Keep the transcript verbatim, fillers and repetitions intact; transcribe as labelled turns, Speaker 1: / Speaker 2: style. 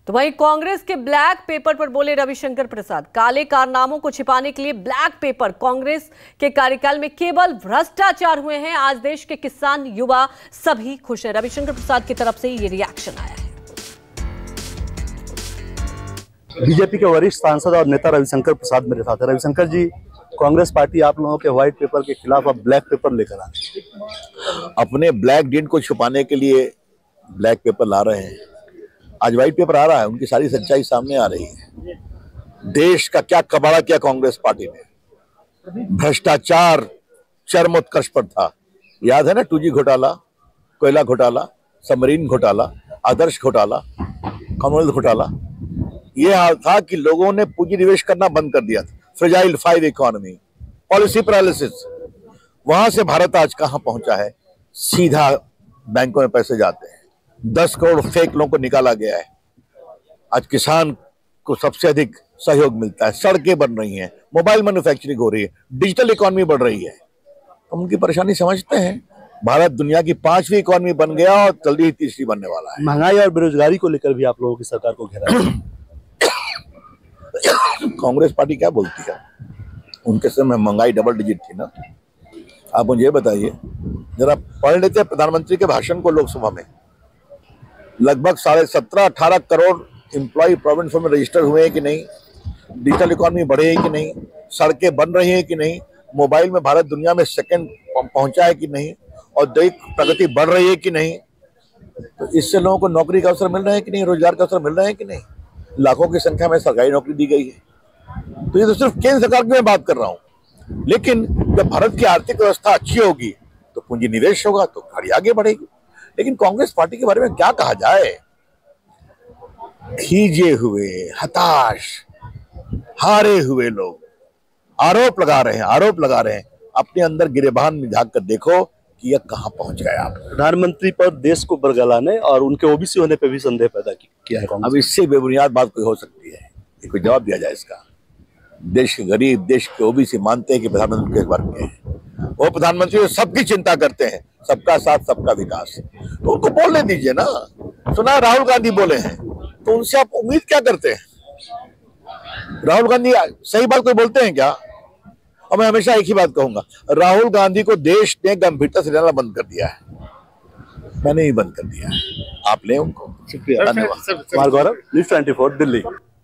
Speaker 1: तो वहीं कांग्रेस के ब्लैक पेपर पर बोले रविशंकर प्रसाद। काले कारनामों को छिपाने के लिए ब्लैक पेपर। कांग्रेस के कार्यकाल में केवल भ्रष्टाचार हुए हैं। आज देश के किसान, युवा सभी खुश हैं। रविशंकर प्रसाद की तरफ से ये रिएक्शन आया है।
Speaker 2: बीजेपी के वरिष्ठ सांसद और नेता रविशंकर प्रसाद मेरे साथ है। रविशंकर जी, कांग्रेस पार्टी आप लोगों के व्हाइट पेपर के खिलाफ अब ब्लैक पेपर लेकर आ रही है।
Speaker 3: अपने ब्लैक डेट को छुपाने के लिए ब्लैक पेपर ला रहे हैं। आज व्हाइट पेपर आ रहा है, उनकी सारी सच्चाई सामने आ रही है। देश का क्या कबाड़ा किया कांग्रेस पार्टी ने। भ्रष्टाचार चरमोत्कर्ष पर था। याद है ना, टू जी घोटाला, कोयला घोटाला, सबमरीन घोटाला, आदर्श घोटाला, कॉमनवेल्थ घोटाला। ये हाल था कि लोगों ने पूंजी निवेश करना बंद कर दिया था। Fragile five economy, policy paralysis. वहां से भारत आज कहां पहुंचा है? सीधा बैंकों में पैसे जाते हैं। दस करोड़ फेक लोगों को निकाला गया है। आज किसान को सबसे अधिक सहयोग मिलता है। सड़कें बन रही हैं, मोबाइल मैन्युफैक्चरिंग हो रही है, डिजिटल इकोनॉमी बढ़ रही है। हम उनकी परेशानी समझते हैं। भारत दुनिया की पांचवी इकोनॉमी बन गया और जल्दी ही तीसरी बनने वाला है।
Speaker 2: महंगाई और बेरोजगारी को लेकर भी आप लोगों की सरकार को घेरा है।
Speaker 3: कांग्रेस पार्टी क्या बोलती है? उनके समय महंगाई डबल डिजिट थी ना। आप मुझे ये बताइए, जरा पढ़ लेते हैं प्रधानमंत्री के भाषण को लोकसभा में। लगभग साढ़े सत्रह अठारह करोड़ एम्प्लॉय प्रोविडेंट फंड में रजिस्टर हुए हैं कि नहीं? डिजिटल इकोनॉमी बढ़े है कि नहीं? सड़कें बन रही हैं कि नहीं? मोबाइल में भारत दुनिया में सेकंड पहुंचा है कि नहीं? और दैनिक प्रगति बढ़ रही है कि नहीं? तो इससे लोगों को नौकरी का अवसर मिल रहे हैं कि नहीं? रोजगार का अवसर मिल रहे हैं कि नहीं? लाखों की संख्या में सरकारी नौकरी दी गई है। तो ये तो सिर्फ केंद्र सरकार की मैं बात कर रहा हूँ। लेकिन जब भारत की आर्थिक व्यवस्था अच्छी होगी तो पूंजी निवेश होगा, तो गाड़ी आगे बढ़ेगी। लेकिन कांग्रेस पार्टी के बारे में क्या कहा जाए? खींचे हुए, हताश, हारे हुए लोग आरोप लगा रहे हैं आरोप लगा रहे हैं अपने अंदर गिरेबान में झांक कर देखो कि यह कहां पहुंच गया। आप
Speaker 2: प्रधानमंत्री पर देश को बरगलाने और उनके ओबीसी होने पर भी संदेह पैदा किया है।
Speaker 3: अब इससे बेबुनियाद बात कोई हो सकती है? कोई जवाब दिया जाए इसका? देश के गरीब, देश के ओबीसी मानते हैं कि प्रधानमंत्री के वर्ग के हैं। वो प्रधानमंत्री सबकी चिंता करते हैं, सबका साथ सबका विकास। तो उनको बोलने दीजिए ना। सुना राहुल गांधी बोले हैं, तो उनसे आप उम्मीद क्या करते हैं? राहुल गांधी सही बात कोई बोलते हैं क्या? और मैं हमेशा एक ही बात कहूंगा, राहुल गांधी को देश ने गंभीरता से लेना बंद कर दिया है। मैंने ही बंद कर दिया है। आप ले उनको।
Speaker 2: शुक्रिया, धन्यवाद। कुमार गौरव, न्यूज़ चौबीस दिल्ली।